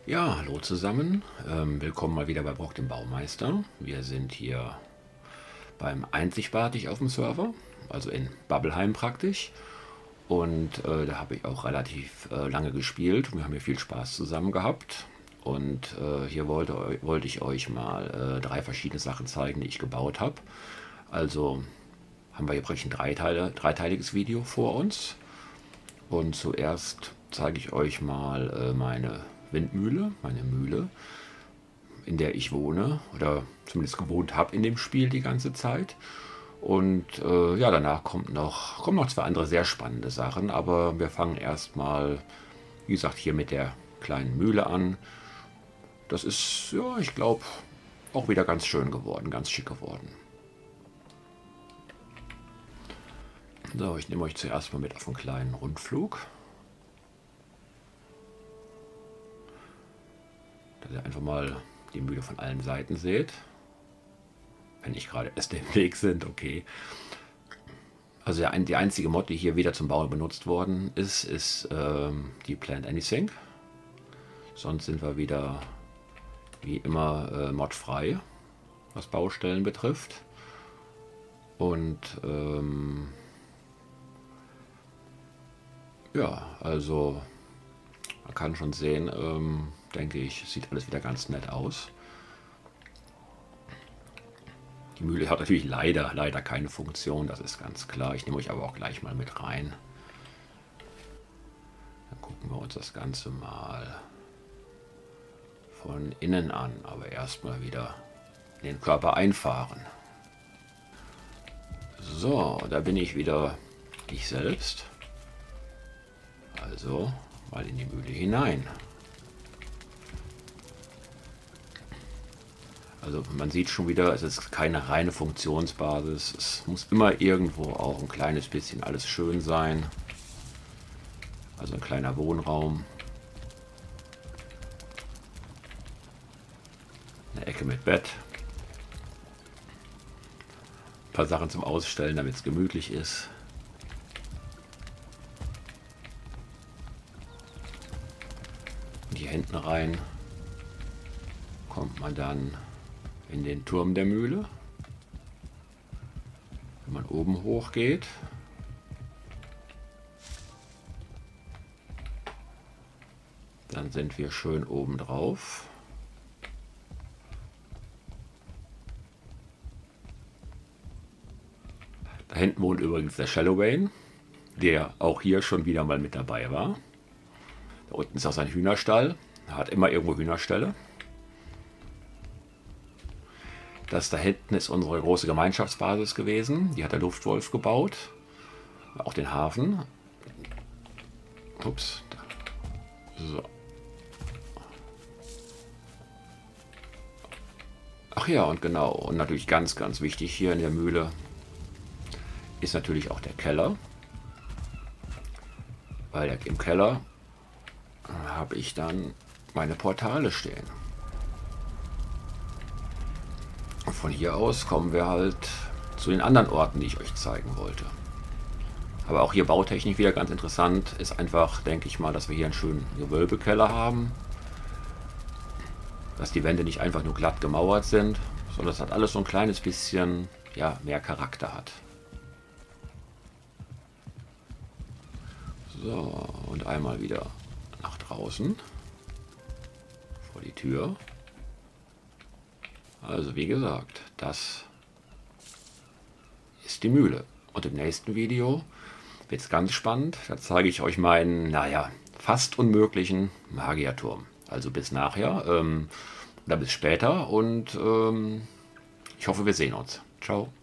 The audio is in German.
Ja, hallo zusammen. Willkommen mal wieder bei Brock dem Baumeister. Wir sind hier beim Einzigartig auf dem Server, also in Bubbleheim praktisch. Und da habe ich auch relativ lange gespielt. Wir haben hier viel Spaß zusammen gehabt. Und hier wollte ich euch mal 3 verschiedene Sachen zeigen, die ich gebaut habe. Also haben wir hier praktisch ein dreiteiliges Video vor uns. Und zuerst zeige ich euch mal meine Windmühle, meine Mühle, in der ich wohne oder zumindest gewohnt habe in dem Spiel die ganze Zeit. Und ja, danach kommen noch 2 andere sehr spannende Sachen, aber wir fangen erstmal, wie gesagt, hier mit der kleinen Mühle an. Das ist, ja, ich glaube, auch wieder ganz schön geworden, ganz schick geworden. So, ich nehme euch zuerst mal mit auf einen kleinen Rundflug. Dass ihr einfach mal die Mühle von allen Seiten seht. Wenn nicht gerade erst im Weg sind, okay. Also die einzige Mod, die hier wieder zum Bauen benutzt worden ist, ist die Plant Anything. Sonst sind wir wieder wie immer modfrei, was Baustellen betrifft. Und ja, also man kann schon sehen, denke ich, sieht alles wieder ganz nett aus. Die Mühle hat natürlich leider keine Funktion, das ist ganz klar. Ich nehme euch aber auch gleich mal mit rein. Dann gucken wir uns das Ganze mal von innen an, aber erstmal wieder in den Körper einfahren. So, da bin ich wieder ich selbst. Also mal in die Mühle hinein. Also man sieht schon wieder, es ist keine reine Funktionsbasis. Es muss immer irgendwo auch ein kleines bisschen alles schön sein. Also ein kleiner Wohnraum. Eine Ecke mit Bett. Ein paar Sachen zum Ausstellen, damit es gemütlich ist. Hier hinten rein kommt man dann in den Turm der Mühle. Wenn man oben hoch geht, dann sind wir schön oben drauf. Da hinten wohnt übrigens der Shallowayne, der auch hier schon wieder mal mit dabei war. Da unten ist auch sein Hühnerstall. Er hat immer irgendwo Hühnerställe. Das da hinten ist unsere große Gemeinschaftsbasis gewesen. Die hat der Luftwolf gebaut. Auch den Hafen. Ups. So. Ach ja, und genau. Und natürlich ganz wichtig hier in der Mühle ist natürlich auch der Keller. Weil im Keller habe ich dann meine Portale stehen. Und von hier aus kommen wir halt zu den anderen Orten, die ich euch zeigen wollte. Aber auch hier Bautechnik wieder ganz interessant. Ist einfach, denke ich mal, dass wir hier einen schönen Gewölbekeller haben. Dass die Wände nicht einfach nur glatt gemauert sind, sondern dass das alles so ein kleines bisschen, ja, mehr Charakter hat. So, und einmal wieder nach draußen. Vor die Tür. Also wie gesagt, das ist die Mühle. Und im nächsten Video wird es ganz spannend. Da zeige ich euch meinen, naja, fast unmöglichen Magierturm. Also bis nachher oder bis später und ich hoffe, wir sehen uns. Ciao.